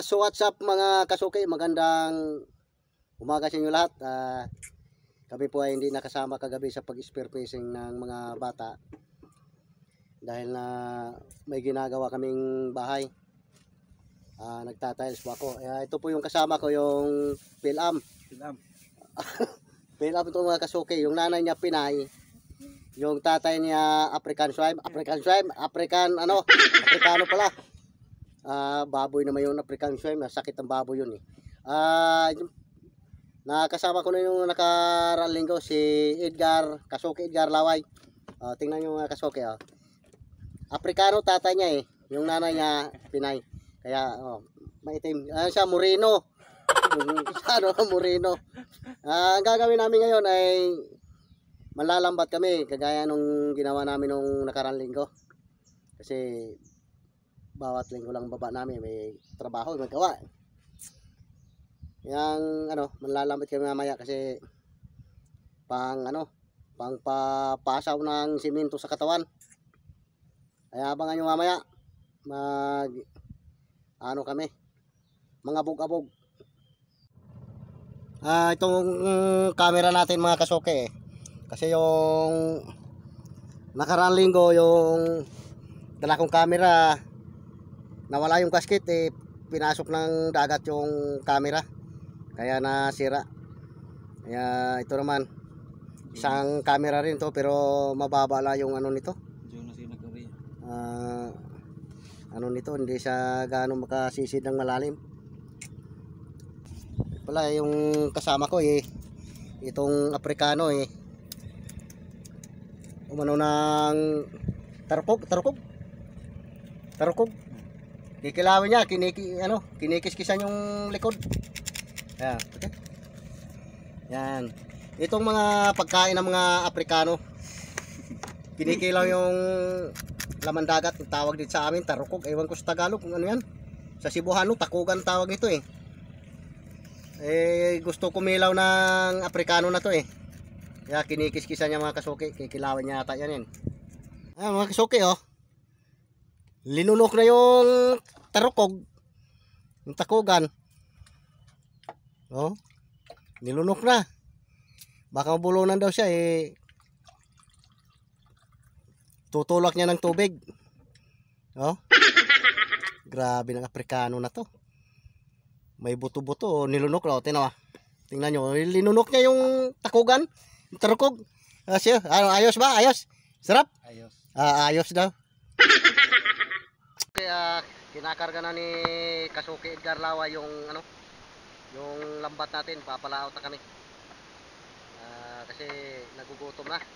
So what's up mga kasuki, magandang umaga sa inyo lahat. Kami po ay hindi nakasama kagabi sa pag-spear fishing ng mga bata dahil na may ginagawa kaming bahay. Nagtatiles po ako. Ito po yung kasama ko, yung Pilam. Pilam ito mga kasuki. Yung nanay niya Pinay, yung tatay niya African Africano pala. Baboy naman yung African swine, sakit ang baboy yun eh. Nakasama ko na yung nakaraang linggo si Edgar, Kasuki Edgar Laway. Tingnan nyo mga kasuki. Africano tatay niya eh, yung nanay niya Pinay. Kaya maitim. Siya Moreno. Moreno. Ang gagawin namin ngayon ay malalambat kami kagaya nung ginawa namin nung nakaraang linggo. Kasi bawat linggo lang baba namin may trabaho, may gawa. Yang manlalambat kami mamaya kasi pang papasaw ng simento sa katawan. Kaya abangan nyo mamaya kami mga abog-abog. Itong camera natin mga kasuke kasi yung nakaraang linggo yung dala kong camera nawala yung gasket pinasok ng dagat yung camera kaya nasira. Kaya ito naman isang camera rin to pero mababa lang yung nito. Nito hindi siya gaano makasisid ng malalim. Pala yung kasama ko itong Africano umano ng tarukog. Kikilawin niya, kinikis-kisan yung likod. Ayan, okay. Yan. Itong mga pagkain ng mga Africano, kinikilaw yung laman dagat, tawag dito sa amin, tarukog. Ewan ko sa Tagalog kung ano yan. Sa Cebuano, takugan tawag ito eh. Gusto kumilaw ng Africano na to eh. Kaya kinikis-kisan niya mga kasuki, kikilawin niya ata yan. Ayan mga kasuki linunok na yung tarukog, yung takugan. Nilunok na. Baka mabulunan daw siya tutulak niya ng tubig. Grabe ng Africano na to. May buto-buto, nilunok na. Tingnan nyo, linunok niya yung takugan, yung tarukog. Ayos ba? Ayos? Sarap? Ayos. Ayos daw. Kaya kinakarga na ni Kasuki Edgar Lawa yung yung lambat natin, papalaot na kami. Kasi nagugutom na.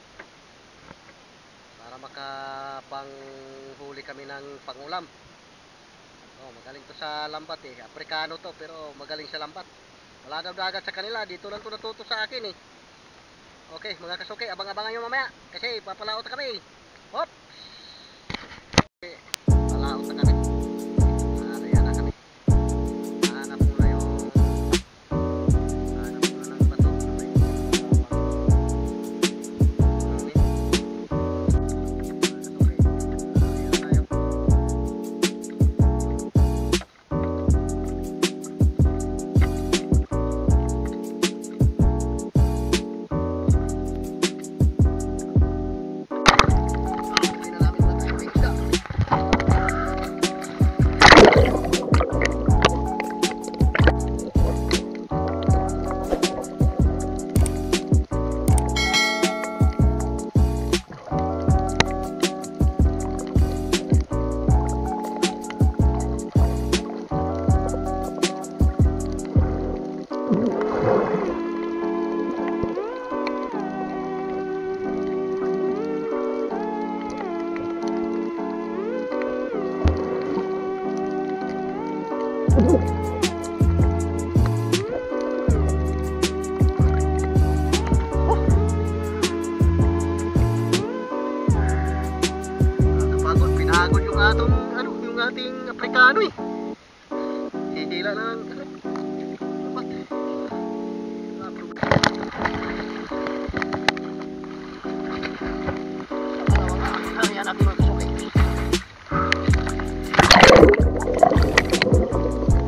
Para makapanghuli kami ng pangulam. Magaling to sa lambat Africano to pero magaling sa lambat. Wala daw dagat sa kanila, dito lang to natuto sa akin Okay, mga kasuki, abang-abangan nyo mamaya kasi papalaot na kami. Hop! Palaot na kami. Ayan na kami. Hanap muna ng bato. Pinagod yung ating Africano Hihila lang Ayan natin mga kasuki.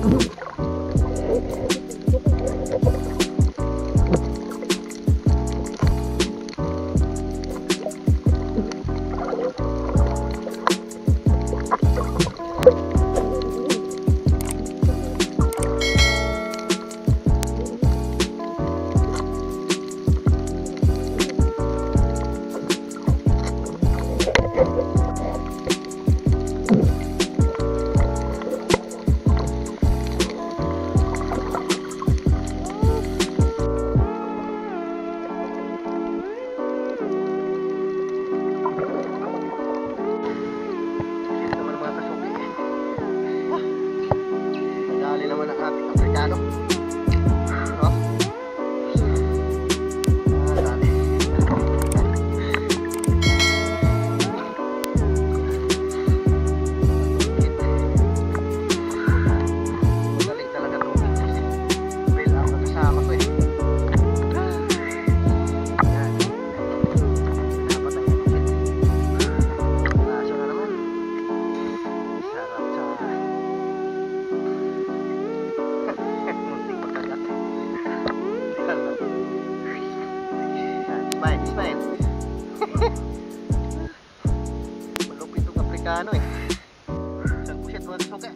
Malupit itong Afrikano eh. Isang pusit mga kasuke.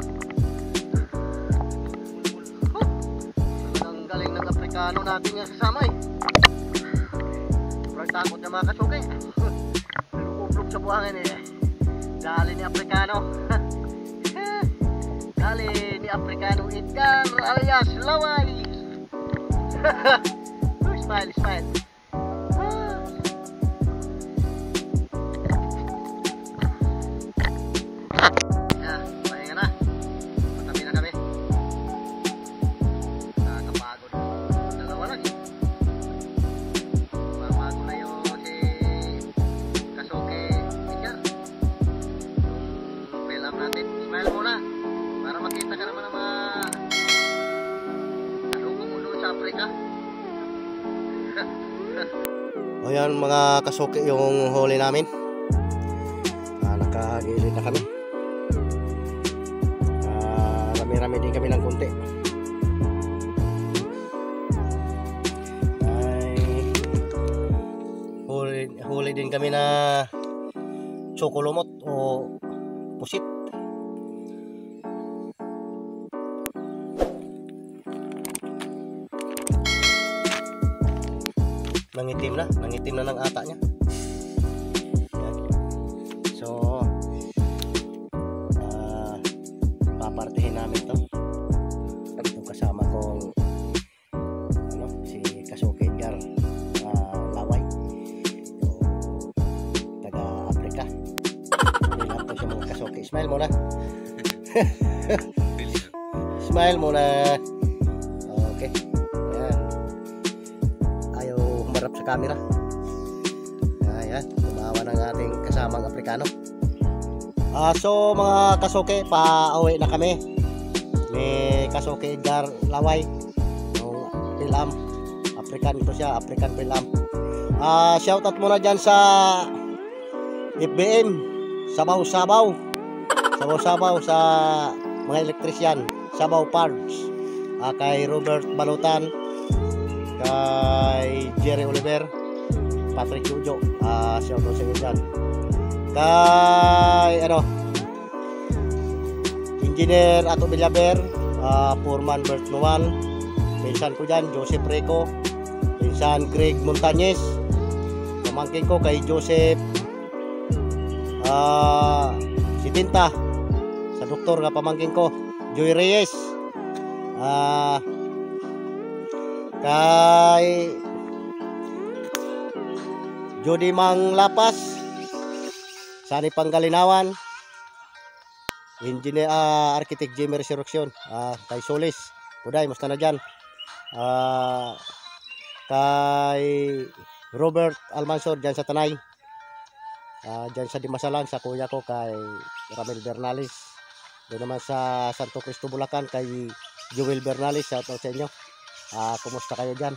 Talagang galing ng Afrikano natin yung kasama eh. Sobrang takot na mga kasuke. Nalukublog sa buhangin eh. Dali ni Afrikano. Dali ni Afrikano Edgar alias Laway. Smile, smile. Smile muna para makita ka naman ng mga alugong ulo sa Afrika. O yan mga kasuki yung huli namin. Nakagilid na kami. Rami-rami din kami ng konti. Huli din kami na chocolomot o pusit. Nangitim na ng ata niya. Yan. So papartihin namin to. Ito kasama kong si Kasuke Edgar Laway, taga Afrika. Yan po siya mga kasuke. Smile muna. Smile muna. Okay. Harap sa camera. Ayan, tumawa ng ating kasamang Afrikano. So mga kasuke, pauwi na kami ni Kasuke Edgar Laway, yung film African ito siya, African film. Shoutout muna dyan sa FBM Sabaw-Sabaw sa mga electrician, Sabaw Parts, kay Robert Balutan, kay Jerry Oliver, Patrick Jojo, shoutout sa inyo dyan. Kay Engineer Ato Villaber, Foreman Bert Noal, pinsan ko dyan Joseph Reco, pinsan Greg Montañez, pamangkin ko kay Joseph Sitinta, sa doktor nga pamangkin ko Joy Reyes, kay Jody Mang Lapas, Sani Panggalinawan, Engineer Architect Jimmy Resurrection, kay Solis Puday, musta na dyan, kay Robert Almansor dyan sa Tanay, dyan sa Dimasalan, sa kuya ko kay Ramil Bernales, doon naman sa Santo Cristo Bulacan kay Joel Bernales, shoutout sa inyo. Kumusta kayo dyan?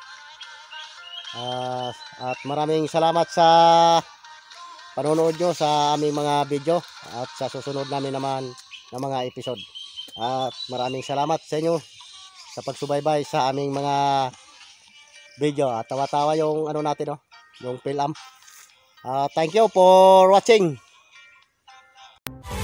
At maraming salamat sa panonood nyo sa aming mga video at sa susunod namin naman na mga episode. At maraming salamat sa inyo sa pagsubaybay sa aming mga video. At tawa-tawa yung ano natin, oh, yung film. Thank you for watching.